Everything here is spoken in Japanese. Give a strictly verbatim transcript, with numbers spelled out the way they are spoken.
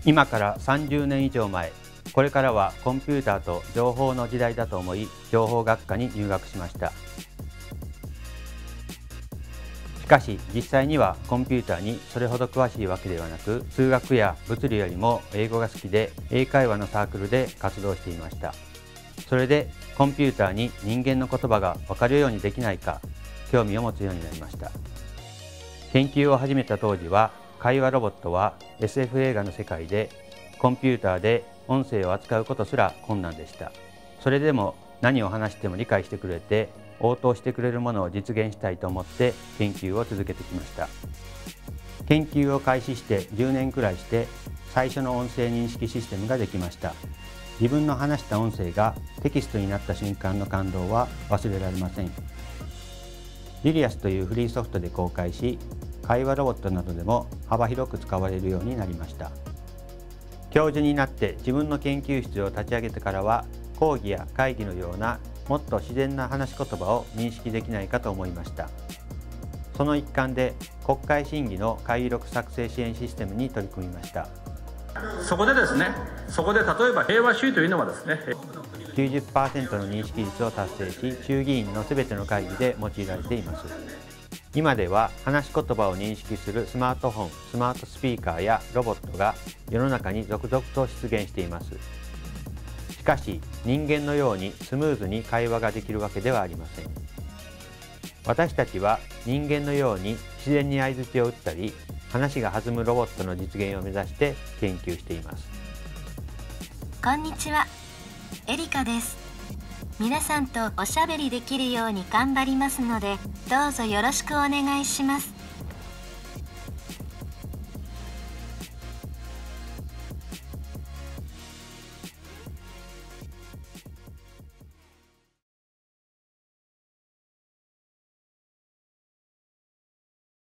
今からさんじゅうねん以上前、これからはコンピューターと情報の時代だと思い、情報学科に入学しました。しかし実際にはコンピューターにそれほど詳しいわけではなく、数学や物理よりも英語が好きで、英会話のサークルで活動していました。それでコンピューターに人間の言葉が分かるようにできないか興味を持つようになりました。研究を始めた当時は、会話ロボットは エスエフ 映画の世界で、コンピューターで音声を扱うことすら困難でした。それでも何を話しても理解してくれて、応答してくれるものを実現したいと思って研究を続けてきました。研究を開始してじゅうねんくらいして、最初の音声認識システムができました。自分の話した音声がテキストになった瞬間の感動は忘れられません。リリアスというフリーソフトで公開し、会話ロボットなどでも幅広く使われるようになりました。教授になって自分の研究室を立ち上げてからは、講義や会議のようなもっと自然な話し言葉を認識できないかと思いました。その一環で国会審議の会議録作成支援システムに取り組みました。 そこでですね、そこで例えば平和主義というのはですね、 きゅうじゅっパーセント の認識率を達成し、衆議院のすべての会議で用いられています。今では話し言葉を認識するスマートフォン、スマートスピーカーやロボットが世の中に続々と出現しています。しかし人間のようにスムーズに会話ができるわけではありません。私たちは人間のように自然に相槌を打ったり、話が弾むロボットの実現を目指して研究しています。 こんにちは、エリカです。皆さんとおしゃべりできるように頑張りますので、どうぞよろしくお願いします。